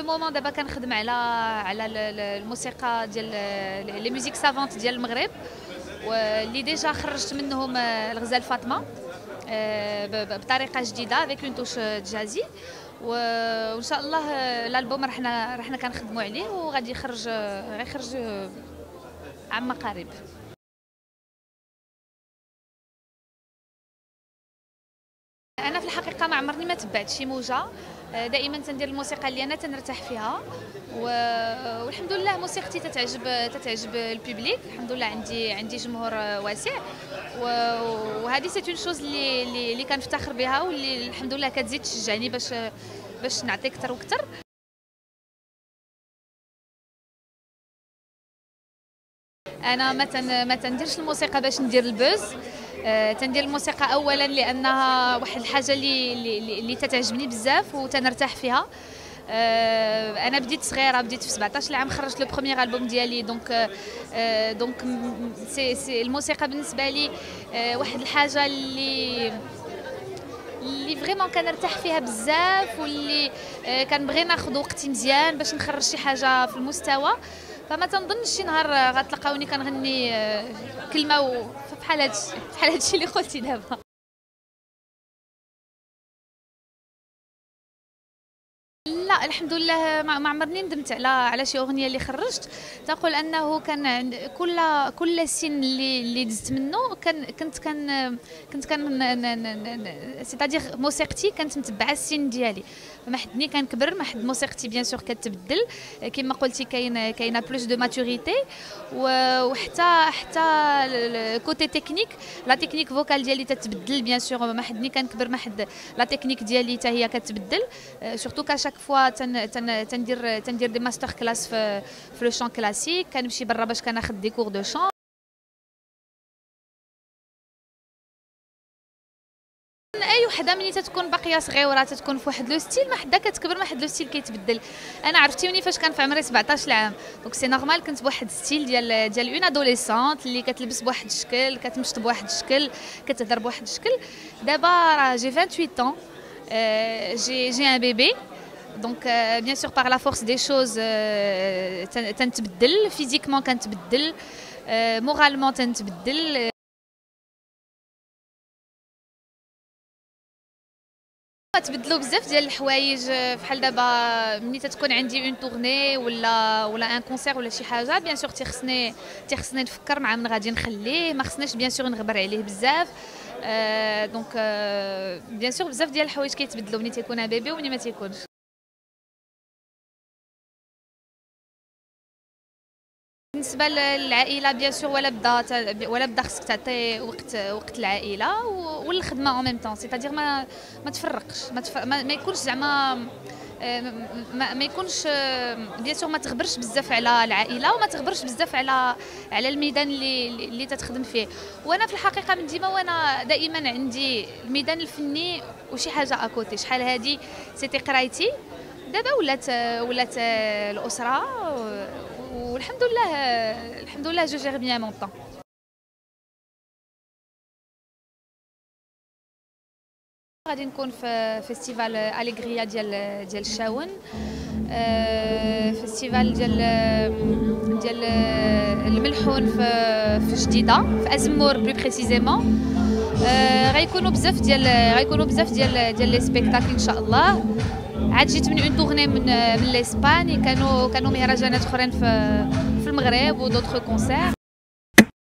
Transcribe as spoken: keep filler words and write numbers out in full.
مومون دابا كنخدم على على الموسيقى ديال لي ميوزيك سافونت ديال المغرب، واللي ديجا خرجت منهم الغزال فاطمه بطريقه جديده افيك اون توش جازي، وان شاء الله الالبوم رحنا رحنا كنخدموا عليه وغادي يخرج غيخرج عام قريب. انا في الحقيقه ما عمرني ما تبعت شي موجه، دائما تندير الموسيقى اللي انا تنرتاح فيها، والحمد لله موسيقتي تتعجب تتعجب البوبليك، الحمد لله عندي عندي جمهور واسع، وهذه سي اون شوز اللي اللي كنفتخر بها، واللي الحمد لله كتزيد تشجعني باش باش نعطي اكثر واكثر. انا ما ما تنديرش الموسيقى باش ندير البوز، أه تندير الموسيقى اولا لانها واحد الحاجه اللي اللي, اللي تتعجبني بزاف وتنرتاح فيها. أه انا بديت صغيره، بديت في سبعطاش عام، خرجت لو بروميير البوم ديالي، دونك أه دونك سي سي الموسيقى بالنسبه لي أه واحد الحاجه اللي اللي فريمون كنرتاح فيها بزاف، واللي أه كنبغي ناخذ وقتي مزيان باش نخرج شي حاجه في المستوى. فما تنظنش شي نهار غتلقاوني كنغني كلمه بحال هادشي بحال هادشي اللي قلتي دابا. لا الحمد لله ما عمرني ندمت على على شي اغنيه اللي خرجت. تنقول انه كان كل كل سن اللي اللي دزت منه كان كنت كان كنت كان سيتادير موسيقتي كانت متبعه السن ديالي، ما حدني كنكبر، ما حد موسيقتي بيان سور كتبدل كما قلتي، كاين كاينه بلوس دو ماتوريتي، وحتى حتى كوتي تكنيك لا تكنيك فوكال ديالي تتبدل بيان سور، ما حدني كنكبر ما حد لا تكنيك ديالي حتى هي كتبدل، سورتو كا شاك فوا تن تن تندير تندير دي ماستر كلاس في في لو شون كلاسيك، كنمشي برا باش كناخذ دي كور دو شون. اي وحده ملي تتكون باقيه صغيره تتكون في واحد لو ستيل، ما حدا كتكبر ما حد لو ستيل كيتبدل. انا عرفتيني فاش كان في عمري سبعطاش عام، دونك سي نورمال كنت بواحد ستيل ديال ديال اون ادوليسونت اللي كتلبس بواحد الشكل، كتمشط بواحد الشكل، كتهضر بواحد الشكل. دابا راه جي ثمانية وعشرين ans، جي جي ان بيبي، دونك بيان سور باغ لا فورس دي شوز تنتبدل، فيزيكمون كنتبدل، مورالمون تنتبدل. تبدلوا بزاف ديال الحوايج، بحال دابا ملي تتكون عندي اون تورني ولا ولا ان كونسير ولا شي حاجه، بيان سور تيخصني تيخصني نفكر مع من غادي نخليه، ما خصنيش بيان سور نغبر عليه بزاف. آه دونك آه بيان سور بزاف ديال الحوايج كيتبدلوا ملي تيكون بيبي وملي ما تيكونش. بالنسبه للعائله بيان سور ولا بدا ولا بدا خصك تعطي وقت وقت العائله والخدمه اون ميم طون، سيتادير ما ما تفرقش، ما, تفرق ما, ما يكونش زعما ما, ما يكونش بيان سور ما تغبرش بزاف على العائله، وما تغبرش بزاف على على الميدان اللي اللي تتخدم فيه. وانا في الحقيقه من ديما وانا دائما عندي الميدان الفني وشي حاجه اكوتي. شحال هادي سيتي قرايتي، دابا ولات ولات الاسره، والحمد لله الحمد لله جو جير بيان مون طون. غادي نكون في فيستيفال اليغريا ديال ديال الشاون، فيستيفال ديال ديال الملحون في في جديده في ازمور بلو بريسيزيمون. غيكونوا بزاف ديال غيكونوا بزاف ديال ديال لي سبيكتاكل ان شاء الله. عاد جيت من اون تورني من من لاسباني، كانوا كانوا مهرجانات اخرين في في المغرب ودوطخ كونسير.